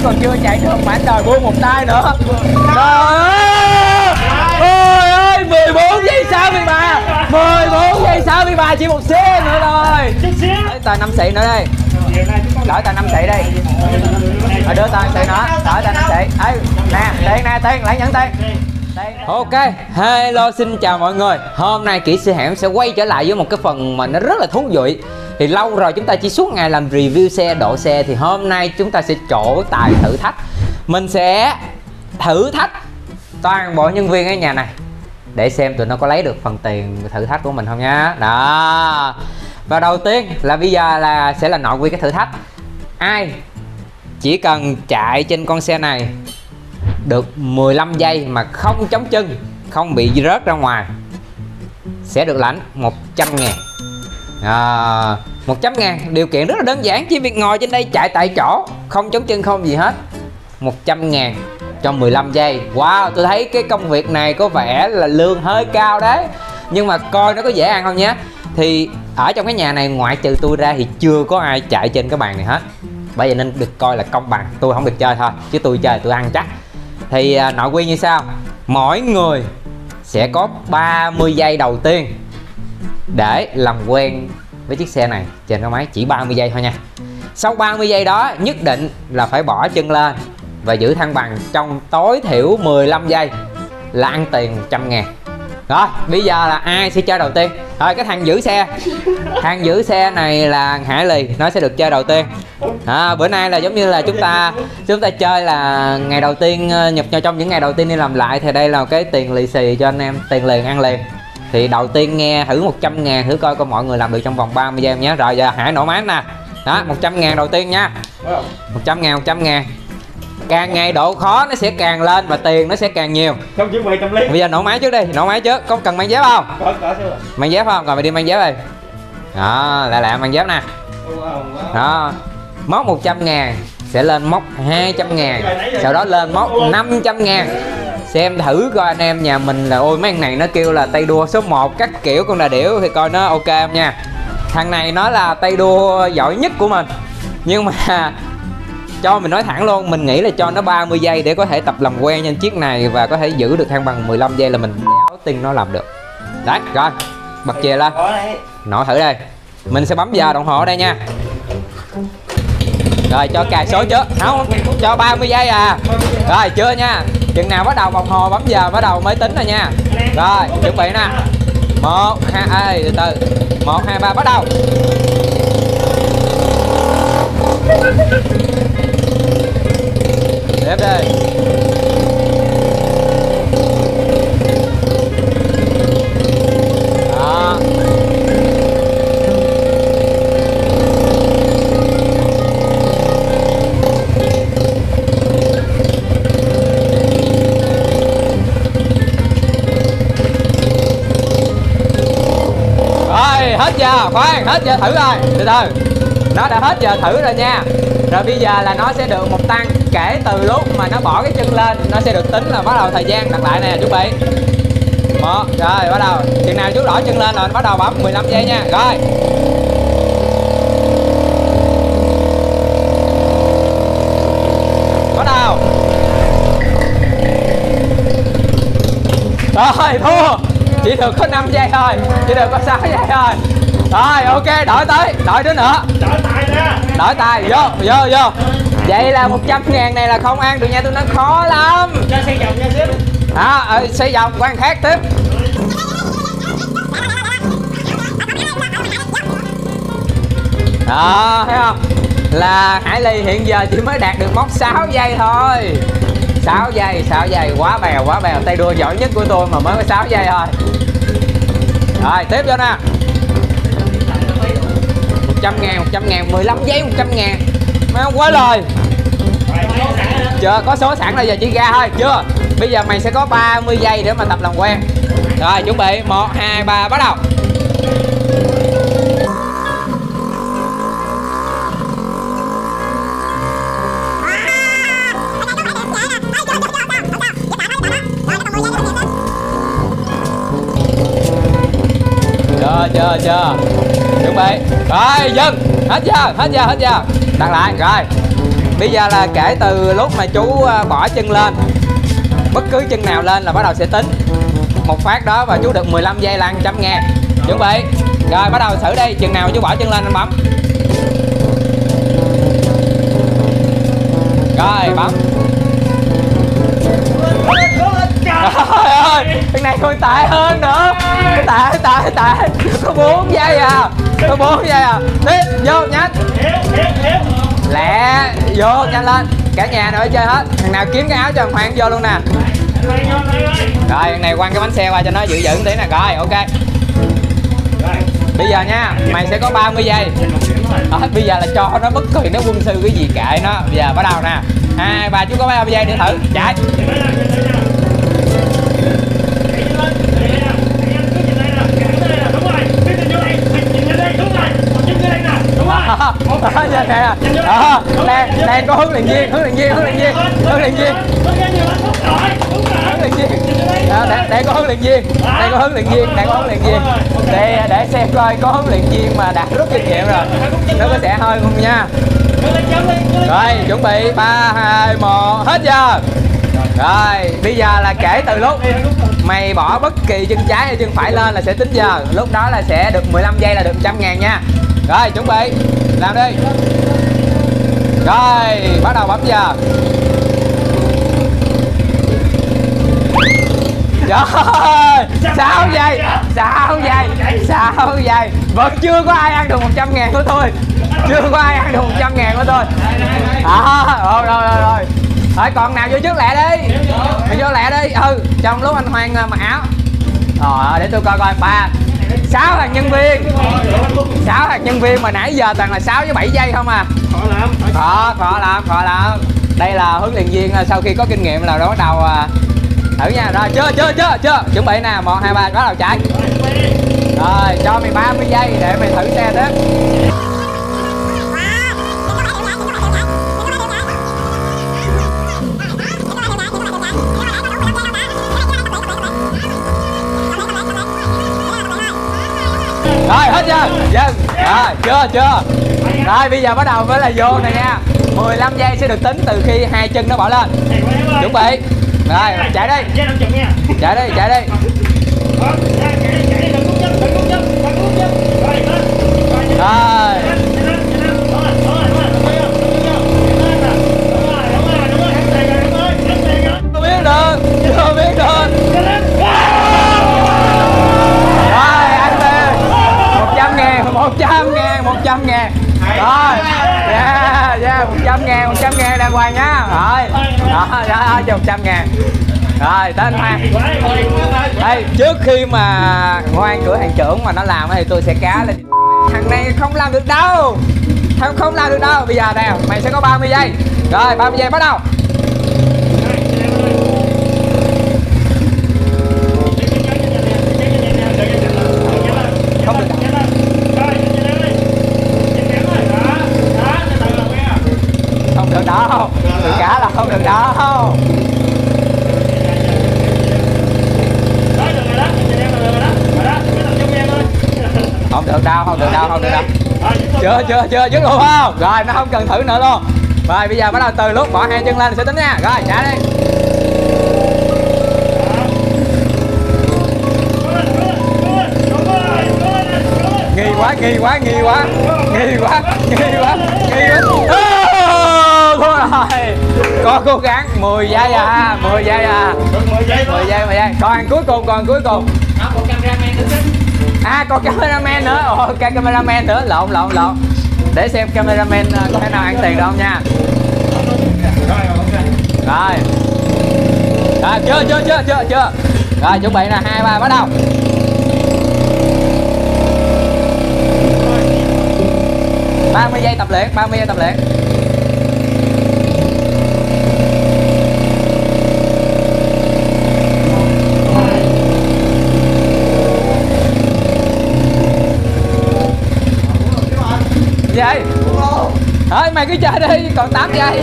còn chưa chạy được mà anh đòi buông một tay nữa. Trời ơi, 14 giây 63, 14 giây 63, chỉ một xíu nữa thôi. Tờ 5 xị nữa đây. Đổi tờ 5 xị đây. Đưa tờ 5 xị nữa, đổi tờ 5 xị. Nè, tiền, lấy nhẫn tiền. Ok, hello xin chào mọi người. Hôm nay Kỹ Sư Hẻm sẽ quay trở lại với một cái phần mà nó rất là thú vị. Thì lâu rồi chúng ta chỉ suốt ngày làm review xe, độ xe. Thì hôm nay chúng ta sẽ trổ tài thử thách. Mình sẽ thử thách toàn bộ nhân viên ở nhà này để xem tụi nó có lấy được phần tiền thử thách của mình không nhá. Đó. Và đầu tiên là bây giờ là sẽ là nội quy cái thử thách. Ai chỉ cần chạy trên con xe này được 15 giây mà không chống chân, không bị rớt ra ngoài sẽ được lãnh 100.000. 100.000, điều kiện rất là đơn giản, chỉ việc ngồi trên đây chạy tại chỗ, không chống chân không gì hết. 100.000 cho 15 giây. Wow, tôi thấy cái công việc này có vẻ là lương hơi cao đấy, nhưng mà coi nó có dễ ăn không nhé. Thì ở trong cái nhà này ngoại trừ tôi ra thì chưa có ai chạy trên cái bàn này hết, bởi vậy nên được coi là công bằng. Tôi không được chơi thôi, chứ tôi chơi tôi ăn chắc. Thì nội quy như sau: mỗi người sẽ có 30 giây đầu tiên để làm quen với chiếc xe này trên cái máy, chỉ 30 giây thôi nha. Sau 30 giây đó nhất định là phải bỏ chân lên và giữ thăng bằng trong tối thiểu 15 giây là ăn tiền 100.000. Rồi bây giờ là ai sẽ chơi đầu tiên? Rồi cái thằng giữ xe này là Hải Lì, nó sẽ được chơi đầu tiên. Bữa nay là giống như là chúng ta chơi là ngày đầu tiên, trong những ngày đầu tiên đi làm lại thì đây là cái tiền lì xì cho anh em, tiền liền ăn liền. Thì đầu tiên nghe thử 100.000, thử coi mọi người làm được trong vòng 30 giây nhé. Rồi giờ Hải nổ máy nè. Đó, 100.000 đầu tiên nha. 100.000. Càng ngày độ khó nó sẽ càng lên và tiền nó sẽ càng nhiều. Không chuẩn bị tâm lý. Bây giờ nổ máy trước đi, nổ máy trước. Có cần mang dép không? Có mang dép không? Rồi mày đi mang dép đi. Đó, lại mang dép nè. Đó, móc 100.000 sẽ lên móc 200.000, sau đó lên móc 500.000. Xem thử coi anh em nhà mình là ôi mấy thằng này nó kêu là tay đua số 1 các kiểu con đà điểu thì coi nó ok không nha. Thằng này nó là tay đua giỏi nhất của mình, nhưng mà cho mình nói thẳng luôn, mình nghĩ là cho nó 30 giây để có thể tập làm quen trên chiếc này và có thể giữ được thăng bằng 15 giây là mình đéo tin nó làm được. Đấy, rồi bật chìa lên, nổ thử đây. Mình sẽ bấm giờ đồng hồ ở đây nha. Rồi cho cài số trước, không cho 30 giây à. Rồi chưa nha, chừng nào bắt đầu đồng hồ bấm giờ bắt đầu mới tính rồi nha. Rồi chuẩn bị nè, 1 2 từ 1 2 3 bắt đầu. Tiếp đi. Đó. Rồi hết giờ, khoan, hết giờ thử rồi, từ từ. Nó đã hết giờ thử rồi nha. Rồi bây giờ là nó sẽ được một tăng kể từ lúc mà nó bỏ cái chân lên, nó sẽ được tính là bắt đầu thời gian. Đặt lại nè, chuẩn bị 1, rồi bắt đầu. Chừng nào chú đỏ chân lên rồi bắt đầu bấm 15 giây nha. Rồi bắt đầu. Rồi thua, chỉ được có 5 giây thôi, chỉ được có 6 giây thôi. Rồi ok, đổi đứa nữa. Đổi tài, vô. Vậy là 100.000 này là không ăn được nha, tôi nói khó lắm. Cho xây vòng nha xíu. Xây vòng quan khác tiếp. Đó, thấy không? Là Hải Ly hiện giờ chỉ mới đạt được mốc 6 giây thôi. 6 giây, quá bèo, tay đua giỏi nhất của tôi mà mới có 6 giây thôi. Rồi tiếp vô nè. 100.000, 15 giây 100.000. Má quá lời. Chưa có số sẵn rồi, giờ chỉ ra thôi, chưa. Bây giờ mày sẽ có 30 giây để mà tập làm quen. Rồi chuẩn bị 1 2 3 bắt đầu. Chưa. Chuẩn bị. Rồi dừng. Hết giờ. Đặt lại. Rồi Bây giờ là kể từ lúc mà chú bỏ chân lên, bất cứ chân nào lên là bắt đầu sẽ tính một phát đó, và chú được 15 giây là 100.000. Chuẩn bị. Rồi bắt đầu thử đi, chừng nào chú bỏ chân lên anh bấm. Rồi bấm. Trời ơi, thằng này còn tệ hơn nữa. Tệ. Có 4 giây à. Có 4 giây à. Tiếp, vô nhanh. Lẹ, vô nhanh lên. Cả nhà nào chơi hết. Thằng nào kiếm cái áo cho thằng Hoàng vô luôn nè. Rồi, thằng này quăng cái bánh xe qua cho nó giữ giữ tí nè. Rồi, ok. Bây giờ nha, mày sẽ có 30 giây. Bây giờ là cho nó bất kỳ nó quân sư cái gì kệ nó. Bây giờ bắt đầu nè. 2, 3, chú có 30 giây để thử. Chạy. Đang có huấn luyện viên. Đang có huấn luyện viên. Để xem coi có huấn luyện viên mà đạt rút kinh nghiệm rồi nó có sẽ hơi không nha. Rồi chuẩn bị 3, 2, 1 hết giờ. Rồi bây giờ là kể từ lúc mày bỏ bất kỳ chân trái hay chân phải lên là sẽ tính giờ. Lúc đó là sẽ được 15 giây là được 100.000 nha. Rồi chuẩn bị làm đi. Rồi bắt đầu bấm giờ. Trời, 6 giây vẫn chưa có ai ăn được 100.000 của tôi. Rồi. Thôi còn nào vô trước lẹ đi. Mày vô lẹ đi. Trong lúc anh Hoàng mặc áo. Rồi để tôi coi 6 thằng nhân viên mà nãy giờ toàn là 6 với 7 giây không à. Khó lắm. Đây là huấn luyện viên sau khi có kinh nghiệm là bắt đầu thử nha. Rồi chưa. Chuẩn bị nè, 1, 2, 3 bắt đầu chạy. Rồi cho mày 30 giây để mày thử xe tiếp. Rồi hết chưa? Dừng. Rồi chưa. Rồi bây giờ bắt đầu mới là vô này nha. 15 giây sẽ được tính từ khi hai chân nó bỏ lên. Chuẩn bị. Rồi chạy đi. Rồi. Chưa biết được. Rồi anh về 100.000. Rồi yeah 100.000 đàng hoàng nhá. Rồi đó 100.000. Rồi tên Hoàng. Đây trước khi mà Hoàng cửa hàng trưởng mà nó làm thì tôi sẽ cá lên. Thằng này không làm được đâu. Bây giờ nè mày sẽ có 30 giây. Rồi 30 giây bắt đầu. Không được đâu. Tự cá là không được đâu. Không được đâu. Chưa dứt luôn không? Rồi nó không cần thử nữa luôn. Rồi bây giờ bắt đầu từ lúc bỏ hai chân lên sẽ tính nha. Rồi chạy đi. Nghi quá. Thôi rồi. Có cố gắng 10 giây à. 10 giây. Còn hàng cuối cùng. Còn cameraman nữa. Ok cameraman nữa. Lộn. Để xem cameraman có thể nào ăn tiền được không nha. Rồi chưa. Rồi chuẩn bị nè, 2, 3 bắt đầu. ba mươi giây tập luyện. Vậy thôi mày cứ chơi đi, còn 8 giây.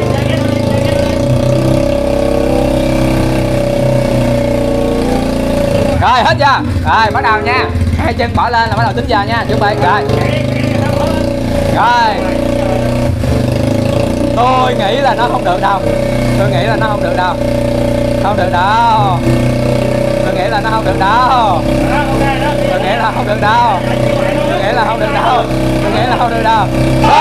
Rồi hết chưa? Rồi bắt đầu nha. Hai chân bỏ lên là bắt đầu tính giờ nha. Chuẩn bị rồi. Tôi nghĩ là nó không được đâu. Tôi nghĩ là nó không được đâu. Không được đâu. Tôi nghĩ là nó không được đâu. Tôi nghĩ là không được đâu. Tôi nghĩ là không được đâu. Tôi nghĩ là không được đâu.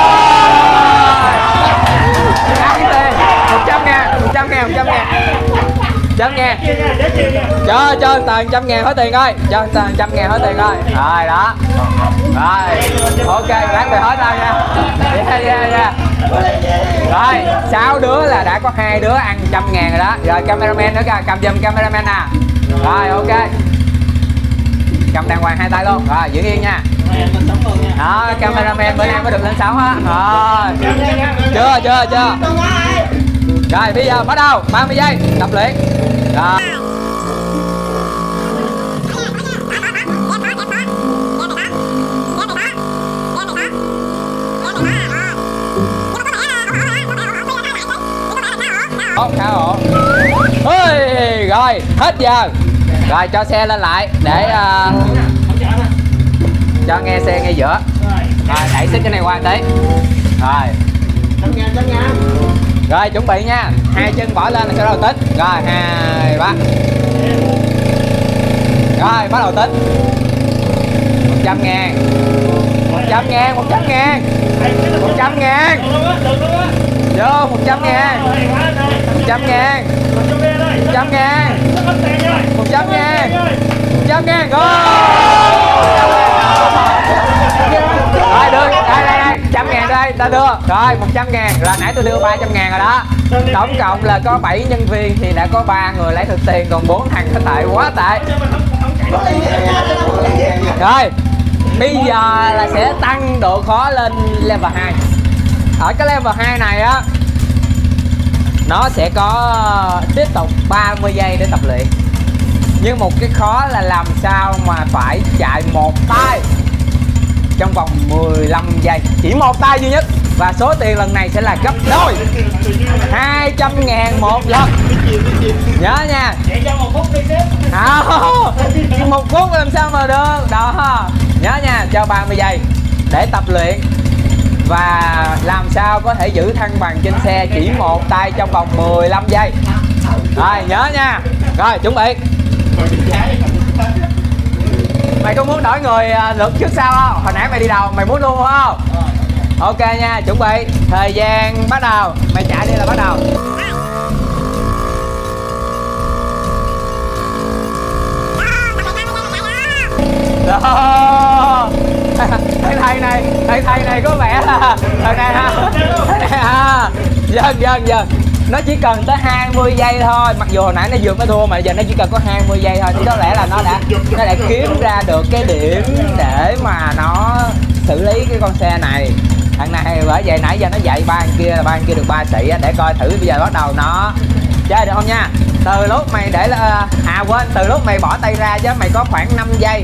100 ngàn, 100 ngàn, 100 ngàn. 100 ngàn. Cho tờ 100 ngàn hết tiền coi. Cho tờ 100 ngàn hết tiền coi. Rồi đó. Rồi. Ok, bán về hết thôi nha. Yeah. Rồi, 6 đứa là đã có 2 đứa ăn 100 ngàn rồi đó. Rồi cameraman nữa kìa, cầm giùm cameraman nè. Rồi ok. Cầm đàng hoàng 2 tay luôn. Rồi giữ yên nha. Đó, cameraman bữa nay mới được lên sóng á. Rồi. Chưa. Rồi bây giờ bắt đầu 30 giây tập luyện. Rồi. Khá ổn. Rồi hết giờ. Rồi cho xe lên lại để cho nghe xe ngay giữa. Rồi đẩy xích cái này qua tí. Rồi. Rồi chuẩn bị nha. 2 chân bỏ lên là sẽ bắt đầu tính. Rồi 2, 3. Rồi bắt đầu tính. 100 ngàn. 100 ngàn. 100 ngàn. 100 ngàn. Vô 100 ngàn. 100 ngàn. 100 ngàn. 100 ngàn. 100 ngàn. Rồi đưa. Đây. 100 ngàn đây. Ta đưa. Rồi 100 ngàn. Là nãy tôi đưa 300 ngàn rồi đó. Tổng cộng là có 7 nhân viên thì đã có 3 người lấy được tiền. Còn 4 thằng nó tệ quá tệ. Rồi bây giờ là sẽ tăng độ khó lên level 2. Ở cái level 2 này á, nó sẽ có tiếp tục 30 giây để tập luyện. Nhưng một cái khó là làm sao mà phải chạy một tay trong vòng 15 giây. Chỉ một tay duy nhất. Và số tiền lần này sẽ là gấp đôi. 200 ngàn một lần. Nhớ nha. Một phút làm sao mà được. Đó. Nhớ nha, cho 30 giây để tập luyện. Và làm sao có thể giữ thăng bằng trên xe chỉ một tay trong vòng 15 giây. Rồi nhớ nha. Rồi chuẩn bị. Mày có muốn đổi người lượt trước sau không? Hồi nãy mày đi đầu, mày muốn luôn không? Ok nha, chuẩn bị. Thời gian bắt đầu. Mày chạy đi là bắt đầu. Đó. Thầy này có vẻ là thầy này ha. Dần. Nó chỉ cần tới 20 giây thôi. Mặc dù hồi nãy nó vừa mới thua mà giờ nó chỉ cần có 20 giây thôi. Thì có lẽ là nó đã kiếm ra được cái điểm để mà nó xử lý cái con xe này. Thằng này bởi vậy nãy giờ nó dạy ba anh kia được 3 xị để coi thử bây giờ bắt đầu nó chơi được không nha. Từ lúc mày để quên, từ lúc mày bỏ tay ra chứ mày có khoảng 5 giây.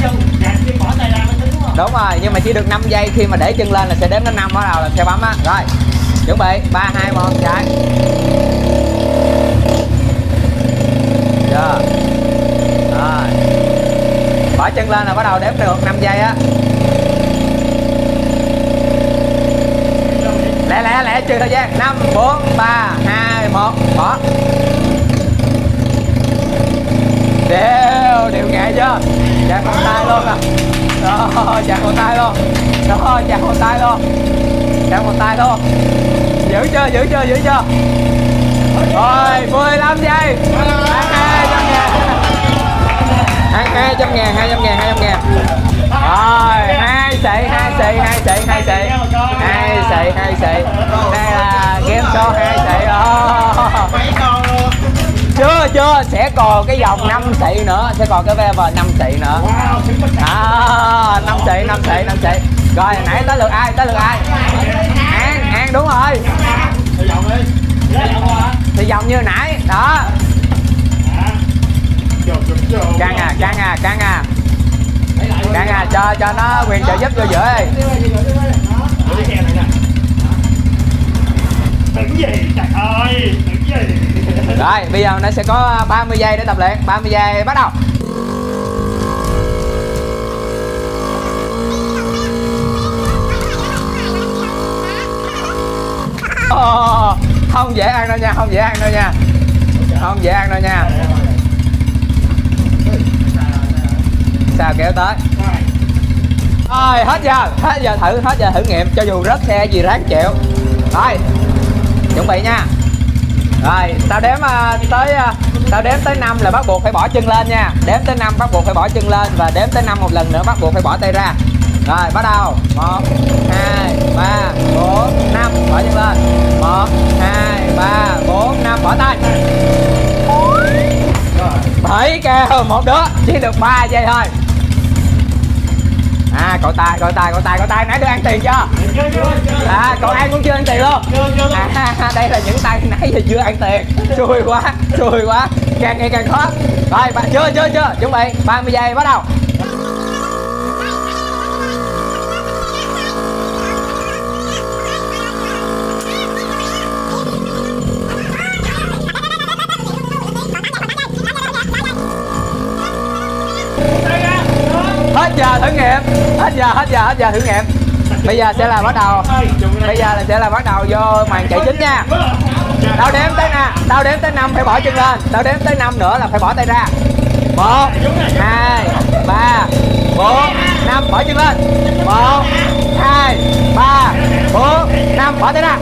Đúng rồi, nhưng mà chỉ được 5 giây. Khi mà để chân lên là sẽ đếm đến 5 bắt đầu là xe bấm á. Rồi chuẩn bị 3, 2, 1 chạy. Rồi. Bỏ chân lên là bắt đầu đếm được 5 giây á. Lẹ trừ thời gian. 5, 4, 3, 2, 1 bỏ. Đều nhẹ chưa? Chạm một tay luôn nè. Đó, chạm một tay luôn. Đó, chạm một tay luôn. Chạm một tay luôn. Giữ chưa? Rồi, 15 giây. 200 ngàn. 200 ngàn. Rồi, 2 xị. Đây là game show 2 xị đó. Chưa, sẽ còn cái vòng 5 xị nữa, sẽ còn cái level 5 xị nữa. 5 xị. Rồi nãy tới lượt ai? An đúng rồi. Thì vòng như nãy đó. Căng à, cho nó quyền trợ giúp vô giữa đi. Tưởng gì trời ơi, tưởng gì. Rồi bây giờ nó sẽ có 30 giây để tập luyện. 30 giây bắt đầu. Không dễ ăn đâu nha, không dễ ăn đâu nha, không dễ ăn đâu nha. Sao kéo tới rồi, hết giờ thử nghiệm, cho dù rớt xe gì ráng chịu. Rồi chuẩn bị nha. Rồi tao đếm tới 5 là bắt buộc phải bỏ chân lên nha. Đếm tới 5 bắt buộc phải bỏ chân lên, và đếm tới 5 một lần nữa bắt buộc phải bỏ tay ra. Rồi bắt đầu 1 2 3 4 5 bỏ chân lên. 1 2 3 4 5 bỏ tay. 7 kêu một đứa chỉ được 3 giây thôi. Cậu tài nãy được ăn tiền chưa? Cậu ăn cũng chưa ăn tiền luôn. Đây là những tay nãy giờ chưa ăn tiền. Xui quá, càng ngày càng khó. Rồi bạn chưa chuẩn bị 30 giây bắt đầu. Hết giờ thử nghiệm, hết giờ thử nghiệm. Bây giờ sẽ là bắt đầu, bắt đầu vô màn chạy chính nha. Tao đếm tới 5 phải bỏ chân lên, tao đếm tới 5 nữa là phải bỏ tay ra. 1 2 3 4 5 bỏ chân lên. 1 2 3 4 5 bỏ tay ra.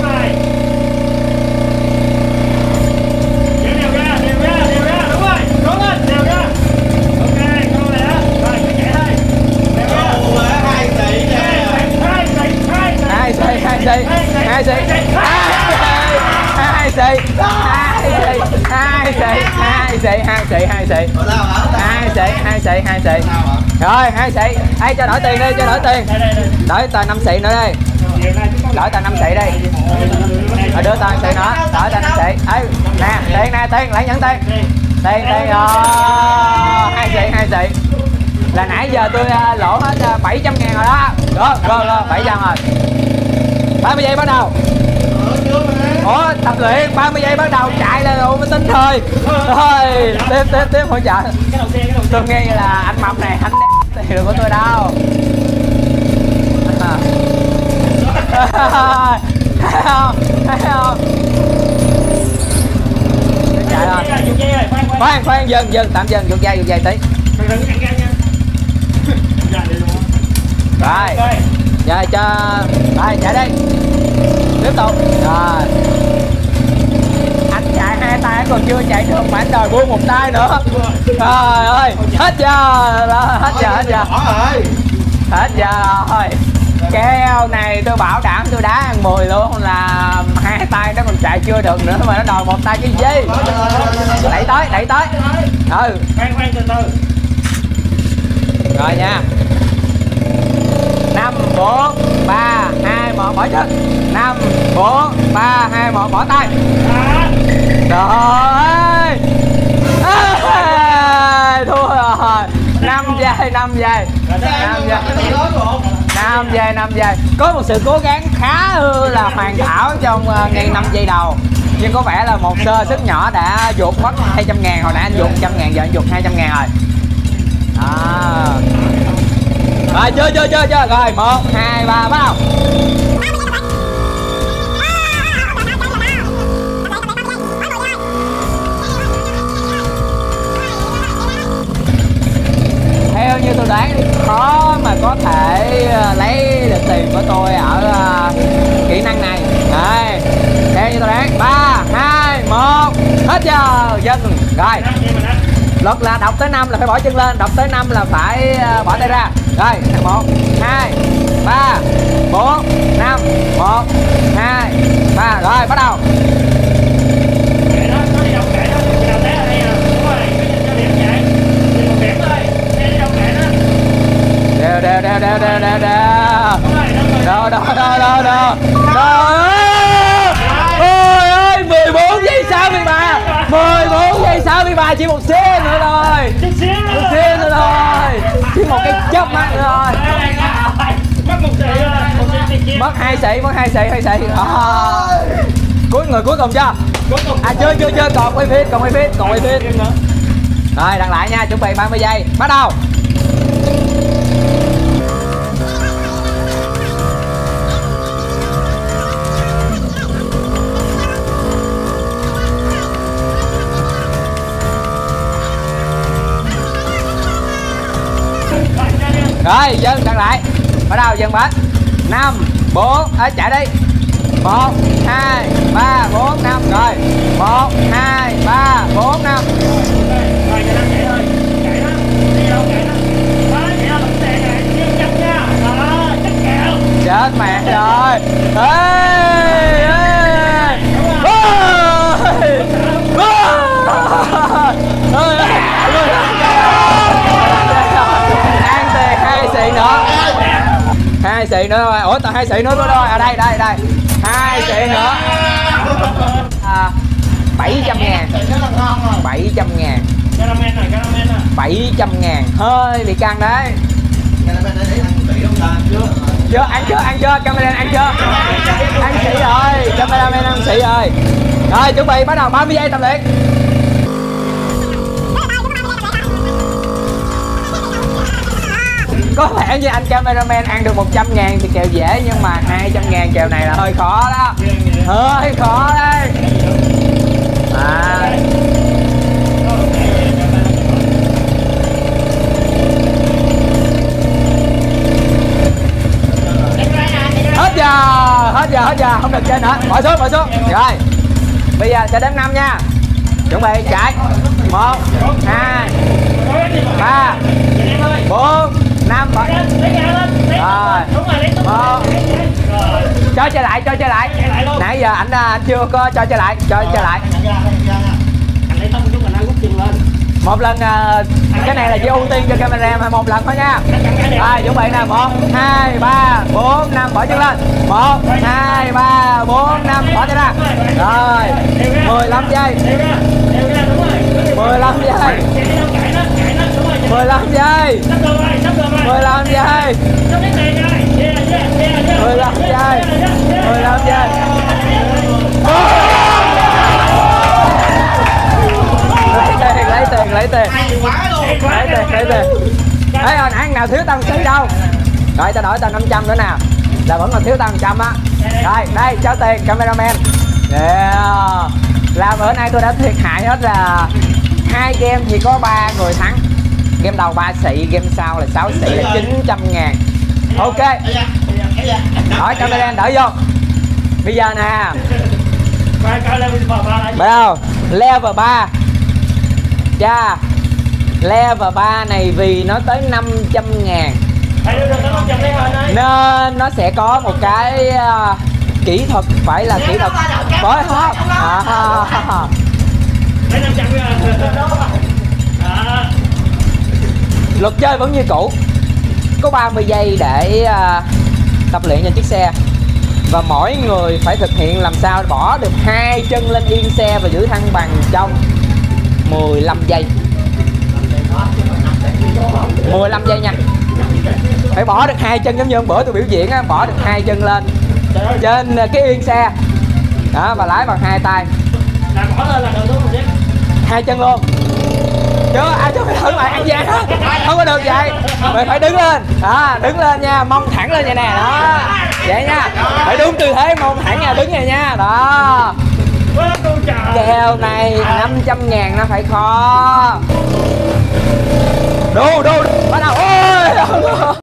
Hai xị. Rồi 2 xị. Ê cho đổi tiền đi, đổi tờ 5 xị nữa đi. Đổi tờ 5 xị đi. Đưa tờ 5 xị nữa, đổi tờ 5 xị. Ê nè, tiền lấy nhẫn tiền. Tiền 2 xị. Là nãy giờ tôi lỗ hết 700 ngàn rồi đó. Rồi 700 rồi. 30 giây bắt đầu. Ủa tập luyện 30 giây bắt đầu chạy lên rồi mới tính thôi. Thôi tiếp hỗ trợ. Tôi nghe là anh Mập này anh tiền được của tôi đâu. Thấy không? Chạy rồi. Khoan dừng tạm dừng, vụt dây tí. Rồi. Rồi cho rồi chạy đi. Tiếp tục. Rồi. Anh chạy 2 tay còn chưa chạy được mà anh đòi buông một tay nữa. Trời ơi, hết giờ rồi. Keo này tôi bảo đảm tôi đá ăn 10 luôn, là 2 tay nó còn chạy chưa được nữa mà nó đòi một tay cái gì. Đẩy tới. Khoan từ từ. Rồi nha. 5 4 3 2 1 bỏ chân. 5 4 3 2 1 bỏ tay. Rồi. Thua rồi. 5 giây. 5 giây. Có một sự cố gắng khá là hoàn hảo trong ngay 5 giây đầu. Nhưng có vẻ là một sơ sức nhỏ đã vụt mất 200 ngàn. Hồi nãy anh vụt 100 ngàn, giờ anh vụt 200 ngàn rồi. Rồi chưa. Rồi 1 2 3 bắt đầu. Theo như tôi đoán khó mà có thể lấy được tiền của tôi ở kỹ năng này. Đây, theo như tôi đoán 3 2 1 hết giờ. Dừng. Rồi. Luật là đọc tới 5 là phải bỏ chân lên, đọc tới 5 là phải bỏ tay ra. Rồi 1 2 3 4 5 1 2 3 rồi bắt đầu. Đều. Ôi ơi 14 giây 63. 14 giây 63, chỉ một xíu nữa thôi. Chỉ một cái chớp mắt nữa thôi. Mất 2 xị. Người cuối cùng chưa? Chưa, còn quay phim. Rồi đăng lại nha, chuẩn bị 30 giây bắt đầu. Rồi dừng đặt lại. Bắt đầu dừng bánh. 5 4 chạy đi. 1 2 3 4 5 rồi. 1 2 3 4 5. Rồi cho nó chạy thôi. Chạy đó. Đi đâu chạy đó. Đó chạy đâu lắm xe này. Chưa chắc nha. Đó chắc kẹo. Chết mẹ rồi. Ê ăn tiền 2 xị nữa. 2 xị nữa thôi. Ủa tao 2 xị nữa rồi. À đây 2 xị nữa. 700 ngàn. 700 ngàn. Caramel này, caramel nè. 700 ngàn. Hơi bị căng đấy. Chưa ăn chưa cameraman ăn chưa? Ăn xị rồi, cameraman ăn xị rồi. Rồi chuẩn bị bắt đầu 30 giây tập luyện. Có vẻ như anh cameraman ăn được 100 ngàn thì kèo dễ, nhưng mà 200 ngàn kèo này là hơi khó đó. Hơi khó đấy. Hết giờ không được chơi nữa, bỏ xuống. Rồi bây giờ sẽ đếm 5 nha. Chuẩn bị chạy. 1 2 3 4 5 rồi. 1 cho chơi lại. Nãy giờ anh chưa có cho chơi lại. Anh lấy tông chút mình ăn rút chân lên. Một lần, cái này là chỉ ưu tiên cho camera mà một lần thôi nha. Rồi chuẩn bị nè. 1 2 3 4 5 bỏ chân lên. 1 2 3 4 5 bỏ chân ra. Rồi 15 giây. 15 giây. 15 giây. 15 giây. 15 giây. 15 giây. Lấy tiền. Ê hồi nãy nào thiếu tao 1 xí đâu. Rồi tao đổi tao 500 nữa nào. Là vẫn còn thiếu tao 100 á. Rồi đây cho tiền cameraman. Yeah. Là bữa nay tôi đã thiệt hại hết là 2 game chỉ có 3 người thắng. Game đầu 3 xị, game sau là 6 xị là 900 ngàn. Ok. Hỏi cameraman đợi vô. Bây giờ nè. Bắt đầu level 3. Cha, level 3 này vì nó tới 500 ngàn nên nó sẽ có một cái kỹ thuật, phải là kỹ thuật phối hợp. Luật chơi vẫn như cũ, có 30 giây để tập luyện trên chiếc xe, và mỗi người phải thực hiện làm sao bỏ được 2 chân lên yên xe và giữ thăng bằng trong 15 giây. 15 giây nha. Phải bỏ được 2 chân giống như hôm bữa tôi biểu diễn á, bỏ được 2 chân lên trên cái yên xe đó và lái bằng 2 tay. Là bỏ lên là được đúng không chứ? 2 chân luôn. Chưa ai cho mày thử mày ăn gian hết. Không có được vậy. Mày phải đứng lên. Đó, đứng lên nha, mông thẳng lên vậy nè. Đó. Vậy nha. Phải đúng tư thế mông thẳng nha, đứng này nha. Đó. Kèo này 500 ngàn nó phải khó. Đu, bắt đầu. Ôi.